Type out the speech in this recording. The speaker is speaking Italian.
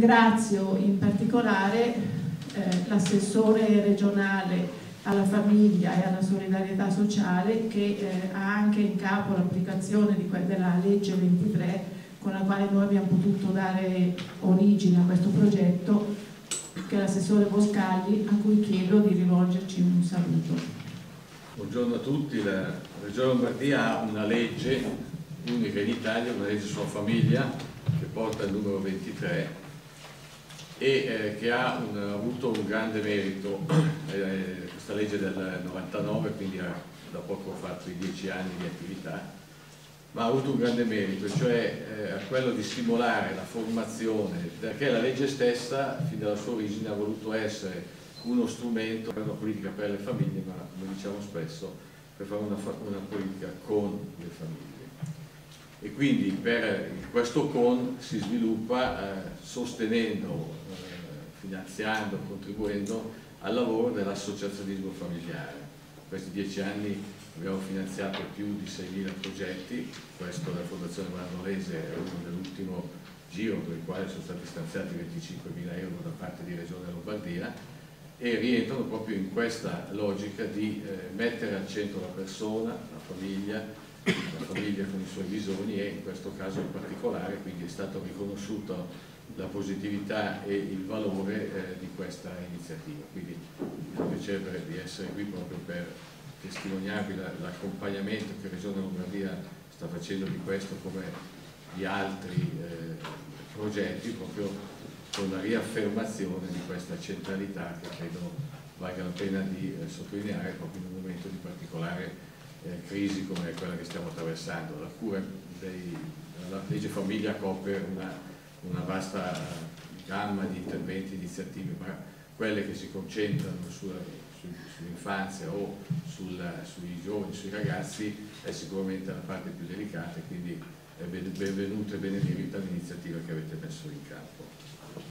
ringrazio in particolare l'assessore regionale alla famiglia e alla solidarietà sociale che ha anche in capo l'applicazione della legge 23 con la quale noi abbiamo potuto dare origine a questo progetto, che è l'assessore Boscagli, a cui chiedo di rivolgerci un saluto. Buongiorno a tutti. La Regione Lombardia ha una legge unica in Italia, una legge sulla famiglia che porta il numero 23 e che ha avuto un grande merito. Questa legge del 99, quindi da poco ha fatto i 10 anni di attività, ma ha avuto un grande merito, cioè quello di stimolare la formazione, perché la legge stessa fin dalla sua origine ha voluto essere uno strumento per una politica per le famiglie, ma come diciamo spesso per fare una politica con le famiglie. E quindi per questo con si sviluppa sostenendo, finanziando, contribuendo al lavoro dell'associazionismo familiare. In questi 10 anni abbiamo finanziato più di 6.000 progetti, questo della Fondazione Mandolese è uno dell'ultimo giro per il quale sono stati stanziati 25.000 euro da parte di Regione Lombardia e rientrano proprio in questa logica di mettere al centro la persona, la famiglia con i suoi bisogni e in questo caso in particolare quindi è stato riconosciuto la positività e il valore di questa iniziativa. Quindi mi fa piacere di essere qui proprio per testimoniarvi l'accompagnamento che Regione Lombardia sta facendo di questo come di altri progetti, proprio con la riaffermazione di questa centralità che credo valga la pena di sottolineare proprio in un momento di particolare crisi come quella che stiamo attraversando. La legge famiglia copre una vasta gamma di interventi, iniziative, ma quelle che si concentrano sull'infanzia o sui giovani, sui ragazzi è sicuramente la parte più delicata e quindi è benvenuta e benemerita l'iniziativa che avete messo in campo.